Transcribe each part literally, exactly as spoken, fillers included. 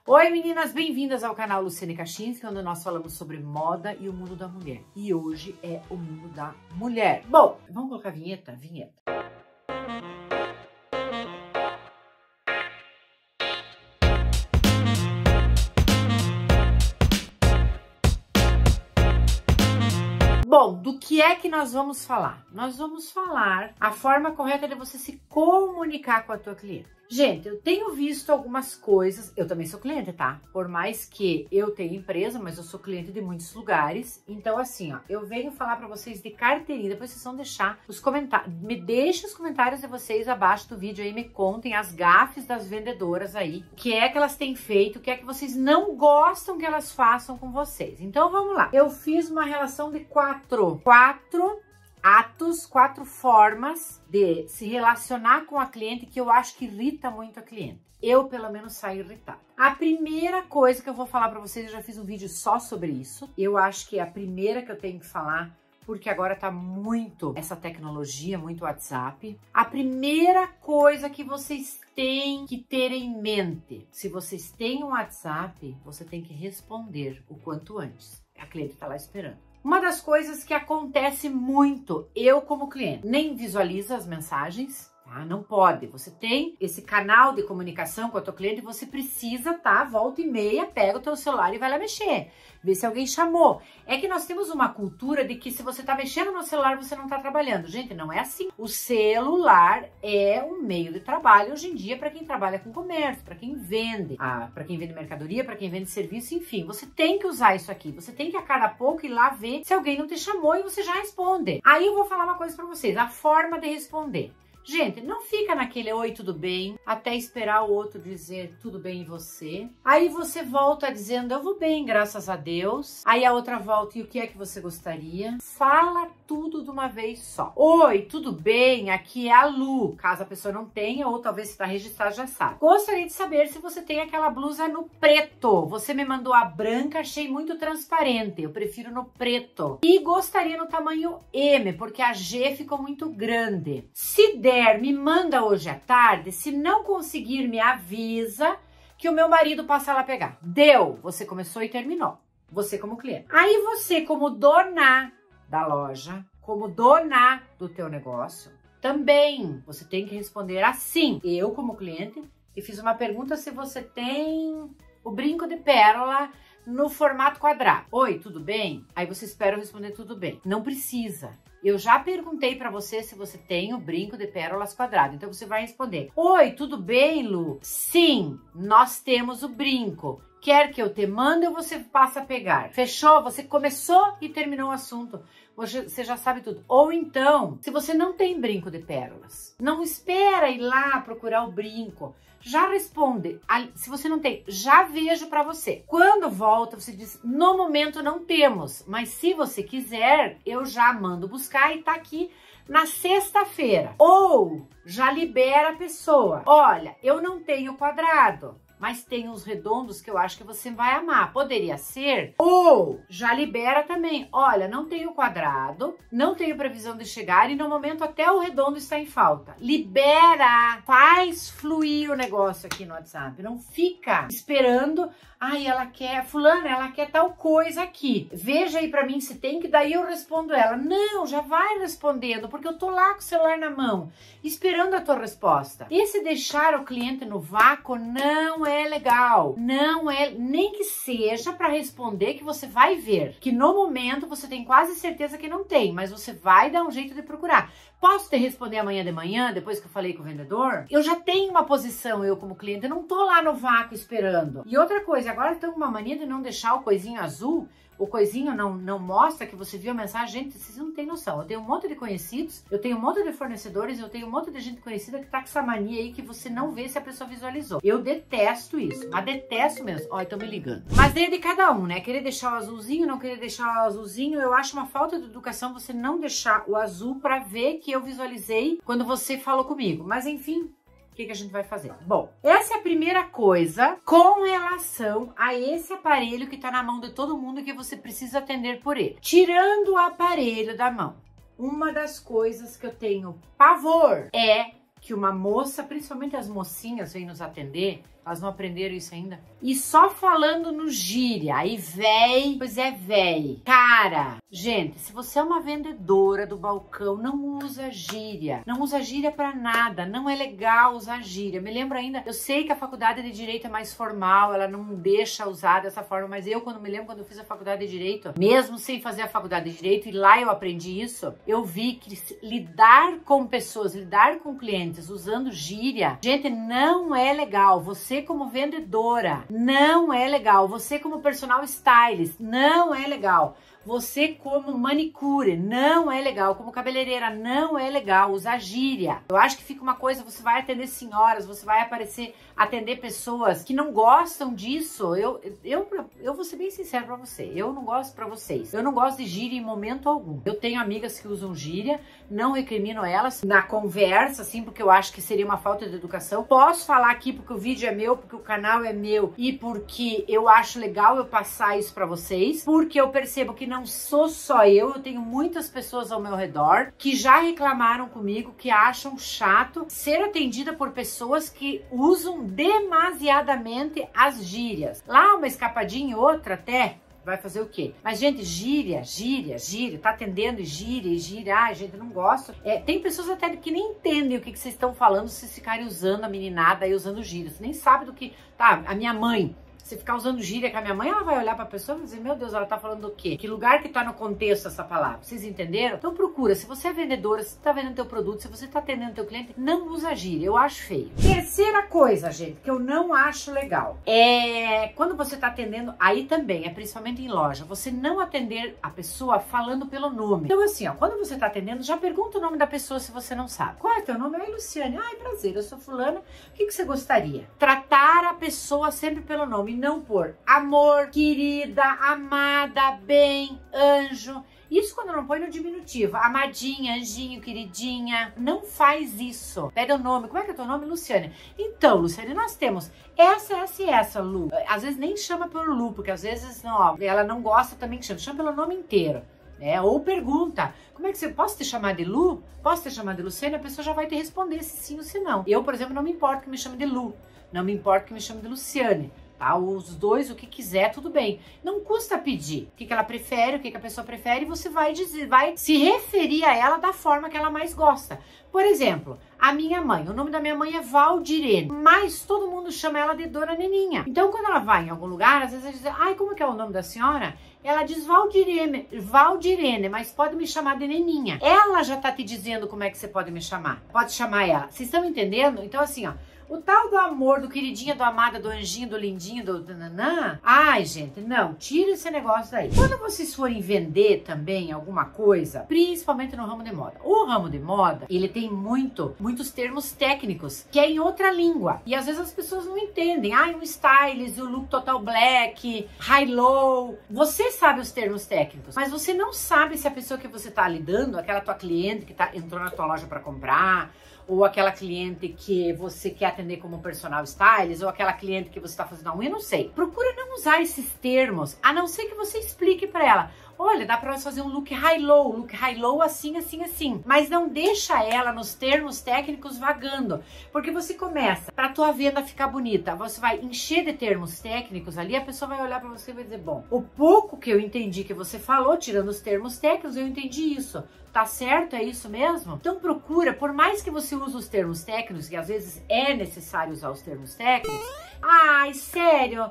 Oi meninas, bem-vindas ao canal Luciane Kaczynski, onde nós falamos sobre moda e o mundo da mulher. E hoje é o mundo da mulher. Bom, vamos colocar a vinheta? Vinheta. Bom, do que é que nós vamos falar? Nós vamos falar a forma correta de você se comunicar com a tua cliente. Gente, eu tenho visto algumas coisas, eu também sou cliente, tá? Por mais que eu tenha empresa, mas eu sou cliente de muitos lugares. Então, assim, ó, eu venho falar pra vocês de carteirinha, depois vocês vão deixar os comentários, me deixem os comentários de vocês abaixo do vídeo aí, me contem as gafes das vendedoras aí, o que é que elas têm feito, o que é que vocês não gostam que elas façam com vocês. Então, vamos lá. Eu fiz uma relação de quatro, quatro... atos, quatro formas de se relacionar com a cliente que eu acho que irrita muito a cliente. Eu, pelo menos, saio irritada. A primeira coisa que eu vou falar pra vocês, eu já fiz um vídeo só sobre isso. Eu acho que é a primeira que eu tenho que falar, porque agora tá muito essa tecnologia, muito WhatsApp. A primeira coisa que vocês têm que ter em mente, se vocês têm um WhatsApp, você tem que responder o quanto antes. A cliente tá lá esperando. Uma das coisas que acontece muito, eu como cliente, nem visualizo as mensagens, tá? Não pode. Você tem esse canal de comunicação com a tua cliente, você precisa, tá? Volta e meia, pega o teu celular e vai lá mexer. Vê se alguém chamou. É que nós temos uma cultura de que se você tá mexendo no celular, você não tá trabalhando. Gente, não é assim. O celular é um meio de trabalho hoje em dia para quem trabalha com comércio, para quem vende, ah, para quem vende mercadoria, para quem vende serviço, enfim. Você tem que usar isso aqui. Você tem que a cada pouco ir lá ver se alguém não te chamou e você já responde. Aí eu vou falar uma coisa para vocês, a forma de responder. Gente, não fica naquele oi, tudo bem, até esperar o outro dizer tudo bem e você. Aí você volta dizendo eu vou bem, graças a Deus. Aí a outra volta e o que é que você gostaria? Fala tudo de uma vez só. Oi, tudo bem? Aqui é a Lu. Caso a pessoa não tenha ou talvez se está registrado já sabe. Gostaria de saber se você tem aquela blusa no preto. Você me mandou a branca, achei muito transparente. Eu prefiro no preto. E gostaria no tamanho M, porque a G ficou muito grande. Se der, me manda hoje à tarde, se não conseguir me avisa que o meu marido passa lá pegar. Deu, você começou e terminou, você como cliente. Aí você como dona da loja, como dona do teu negócio, também você tem que responder assim. Eu como cliente, e fiz uma pergunta se você tem o brinco de pérola no formato quadrado. Oi, tudo bem? Aí você espera eu responder tudo bem. Não precisa. Eu já perguntei para você se você tem o brinco de pérolas quadrado. Então você vai responder. Oi, tudo bem, Lu? Sim, nós temos o brinco. Quer que eu te mande ou você passa a pegar? Fechou? Você começou e terminou o assunto. Você já sabe tudo. Ou então, se você não tem brinco de pérolas, não espera ir lá procurar o brinco. Já responde. Se você não tem, já vejo para você. Quando volta, você diz, no momento não temos, mas se você quiser, eu já mando buscar e tá aqui na sexta-feira. Ou já libera a pessoa. Olha, eu não tenho quadrado, mas tem uns redondos que eu acho que você vai amar. Poderia ser? Ou já libera também. Olha, não tenho quadrado, não tenho previsão de chegar e no momento até o redondo está em falta. Libera, faz fluir o negócio aqui no WhatsApp. Não fica esperando. Ai, ela quer, fulana, ela quer tal coisa aqui. Veja aí pra mim se tem, que daí eu respondo ela. Não, já vai respondendo, porque eu tô lá com o celular na mão, esperando a tua resposta. Esse deixar o cliente no vácuo não é legal. Não é, nem que seja pra responder que você vai ver. Que no momento você tem quase certeza que não tem, mas você vai dar um jeito de procurar. Posso te responder amanhã de manhã, depois que eu falei com o vendedor? Eu já tenho uma posição, eu como cliente, eu não tô lá no vácuo esperando. E outra coisa, agora estão com uma mania de não deixar o coisinho azul, o coisinho não, não mostra que você viu a mensagem. Gente, vocês não têm noção. Eu tenho um monte de conhecidos, eu tenho um monte de fornecedores, eu tenho um monte de gente conhecida que tá com essa mania aí que você não vê se a pessoa visualizou. Eu detesto isso, mas detesto mesmo. Ó, estão me ligando. Mas daí é de cada um, né? Querer deixar o azulzinho, não querer deixar o azulzinho, eu acho uma falta de educação você não deixar o azul pra ver que eu visualizei quando você falou comigo. Mas enfim, o que, que a gente vai fazer? Bom, essa é a primeira coisa com relação a esse aparelho que tá na mão de todo mundo que você precisa atender por ele. Tirando o aparelho da mão, uma das coisas que eu tenho pavor é que uma moça, principalmente as mocinhas, vêm nos atender Elas não aprenderam isso ainda? E só falando no gíria, aí véi, pois é véi. Cara, gente, se você é uma vendedora do balcão, não usa gíria. Não usa gíria pra nada, não é legal usar gíria. Me lembro ainda, eu sei que a faculdade de Direito é mais formal, ela não deixa usar dessa forma, mas eu, quando me lembro, quando eu fiz a faculdade de Direito, mesmo sem fazer a faculdade de Direito, e lá eu aprendi isso, eu vi que lidar com pessoas, lidar com clientes usando gíria, gente, não é legal. Você como vendedora, não é legal. Você como personal stylist, não é legal. Você como manicure, não é legal. Como cabeleireira, não é legal usar gíria. Eu acho que fica uma coisa, você vai atender senhoras, você vai aparecer, atender pessoas que não gostam disso. Eu, eu, eu vou ser bem sincera pra você, eu não gosto pra vocês. Eu não gosto de gíria em momento algum. Eu tenho amigas que usam gíria, não recrimino elas na conversa, assim, porque eu acho que seria uma falta de educação. Posso falar aqui porque o vídeo é meu, porque o canal é meu e porque eu acho legal eu passar isso pra vocês, porque eu percebo que não Não sou só eu, eu tenho muitas pessoas ao meu redor que já reclamaram comigo, que acham chato ser atendida por pessoas que usam demasiadamente as gírias. Lá uma escapadinha e outra até vai fazer o quê? Mas, gente, gíria, gíria, gíria, tá atendendo e gíria, e gíria, ai, gente, não gosto. É, tem pessoas até que nem entendem o que, que vocês estão falando se ficarem usando a meninada aí, usando gíria. Você nem sabe do que... Tá, a minha mãe... Se ficar usando gíria com a minha mãe, ela vai olhar pra pessoa e vai dizer, meu Deus, ela tá falando do quê? Que lugar que tá no contexto essa palavra? Vocês entenderam? Então procura, se você é vendedora, se você tá vendendo teu produto, se você tá atendendo teu cliente, não usa gíria, eu acho feio. Terceira coisa, gente, que eu não acho legal, é quando você tá atendendo, aí também, é principalmente em loja, você não atender a pessoa falando pelo nome. Então assim, ó, quando você tá atendendo, já pergunta o nome da pessoa se você não sabe. Qual é teu nome? Ai, Luciane. Ai, prazer, eu sou fulana. O que, que você gostaria? Tratar a pessoa sempre pelo nome. Não por amor, querida, amada, bem, anjo. Isso quando não põe no diminutivo. Amadinha, anjinho, queridinha. Não faz isso. Pega o nome. Como é que é teu nome? Luciane. Então, Luciane, nós temos essa, essa e essa, Lu. Às vezes nem chama pelo Lu, porque às vezes não, ó, ela não gosta também que chama. Chama pelo nome inteiro. É, ou pergunta, como é que você, posso te chamar de Lu? Posso te chamar de Luciane? A pessoa já vai te responder se sim ou se não. Eu, por exemplo, não me importo que me chame de Lu. Não me importa que me chame de Luciane. Tá? Os dois, o que quiser, tudo bem. Não custa pedir o que, que ela prefere, o que, que a pessoa prefere, e você vai dizer, vai se referir a ela da forma que ela mais gosta. Por exemplo, a minha mãe, o nome da minha mãe é Valdirene, mas todo mundo chama ela de Dona Neninha. Então, quando ela vai em algum lugar, às vezes ela diz, ai, como que é o nome da senhora? Ela diz Valdirene, Valdirene, mas pode me chamar de Neninha. Ela já tá te dizendo como é que você pode me chamar. Pode chamar ela. Vocês estão entendendo? Então, assim, ó. O tal do amor, do queridinho, do amada, do anjinho, do lindinho, do nananã. Ai, gente, não, tira esse negócio daí. Quando vocês forem vender também alguma coisa, principalmente no ramo de moda. O ramo de moda, ele tem muito, muitos termos técnicos, que é em outra língua. E às vezes as pessoas não entendem. Ai, um stylist, o look total black, high-low. Você sabe os termos técnicos, mas você não sabe se a pessoa que você tá lidando, aquela tua cliente que tá, entrou na tua loja para comprar, ou aquela cliente que você quer atender como personal stylist, ou aquela cliente que você está fazendo a unha, não sei. Procura não usar esses termos, a não ser que você explique para ela. Olha, dá para nós fazer um look high-low, look high-low assim, assim, assim. Mas não deixa ela nos termos técnicos vagando, porque você começa, para tua venda ficar bonita, você vai encher de termos técnicos ali, a pessoa vai olhar para você e vai dizer, bom, o pouco que eu entendi que você falou, tirando os termos técnicos, eu entendi isso. Tá certo? É isso mesmo? Então procura, por mais que você use os termos técnicos, que às vezes é necessário usar os termos técnicos. Ai, sério?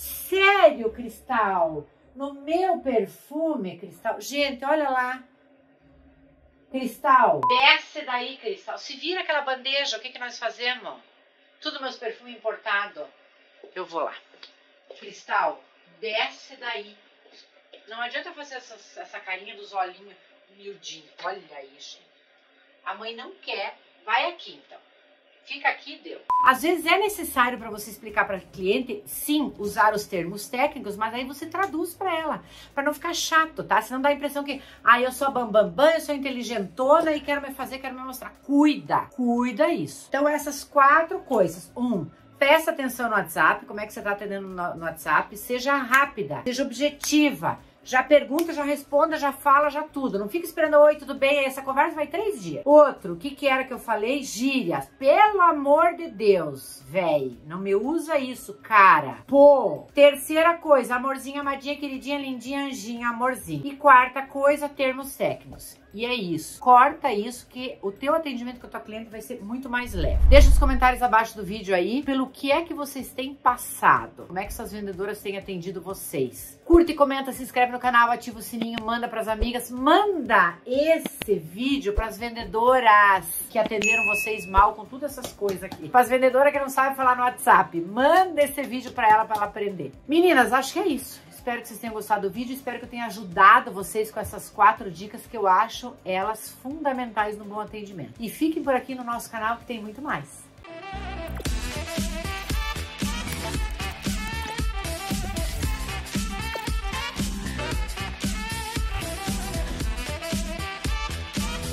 Sério, Cristal? No meu perfume, Cristal? Gente, olha lá. Cristal. Desce daí, Cristal. Se vira aquela bandeja, o que que nós fazemos? Tudo meus perfumes importados. Eu vou lá. Cristal, desce daí. Não adianta fazer essa, essa carinha dos olhinhos miudinho. Olha isso. A mãe não quer. Vai aqui, então. Fica aqui, deu. Às vezes é necessário para você explicar para o cliente, sim, usar os termos técnicos, mas aí você traduz para ela, para não ficar chato, tá? Senão dá a impressão que, ah, eu sou bambambam, bam, bam, eu sou inteligentona e quero me fazer, quero me mostrar. Cuida, cuida isso. Então essas quatro coisas. Um, presta atenção no WhatsApp, como é que você tá atendendo no, no WhatsApp, seja rápida, seja objetiva. Já pergunta, já responda, já fala, já tudo. Não fica esperando, oi, tudo bem? Essa conversa vai três dias. Outro, o que que era que eu falei? Gírias. Pelo amor de Deus, véi, não me usa isso, cara. Pô. Terceira coisa, amorzinho, amadinha, queridinha, lindinha, anjinha, amorzinho. E quarta coisa, termos técnicos. E é isso. Corta isso que o teu atendimento com a tua cliente vai ser muito mais leve. Deixa os comentários abaixo do vídeo aí pelo que é que vocês têm passado. Como é que essas vendedoras têm atendido vocês. Curta e comenta, se inscreve no canal, ativa o sininho, manda pras amigas. Manda esse vídeo pras vendedoras que atenderam vocês mal com todas essas coisas aqui. Pras vendedoras que não sabem falar no WhatsApp. Manda esse vídeo pra ela, pra ela aprender. Meninas, acho que é isso. Espero que vocês tenham gostado do vídeo, espero que eu tenha ajudado vocês com essas quatro dicas que eu acho elas fundamentais no bom atendimento. E fiquem por aqui no nosso canal que tem muito mais.